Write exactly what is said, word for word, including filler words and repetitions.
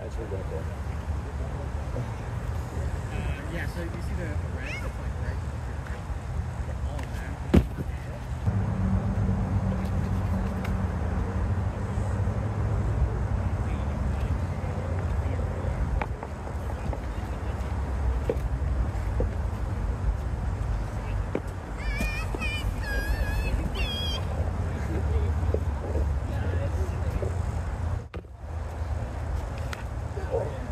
actually got that. Uh, yeah, so you see the red that's like right all of that. Oh.